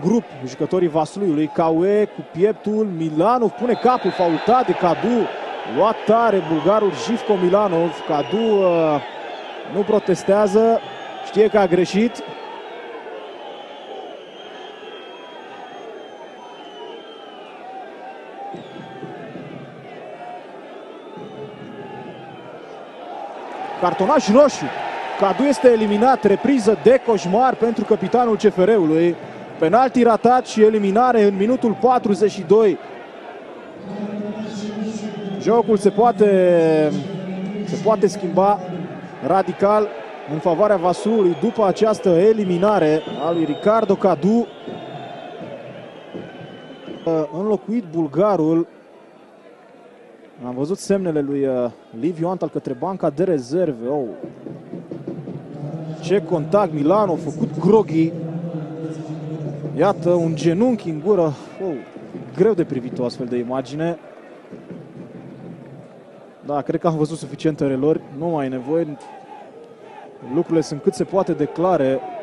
grup jucătorii Vasluiului. Caue cu pieptul, Milanov pune capul, faultat de Cadu. Luat tare bulgarul Jivko Milanov. Cadu nu protestează, știe că a greșit. Cartonaș roșu. Cadu este eliminat, repriză de coșmar pentru capitanul CFR-ului. Penalti ratat și eliminare în minutul 42. Jocul se poate schimba radical în favoarea Vaslui după această eliminare a lui Ricardo Cadu. Înlocuit bulgarul. Am văzut semnele lui Liviu Antal către banca de rezerve. Oh. Ce contact, Milanov a făcut groghi. Iată, un genunchi în gură. Oh. Greu de privit o astfel de imagine. Da, cred că am văzut suficiente relori. Nu mai e nevoie. Lucrurile sunt cât se poate de clare.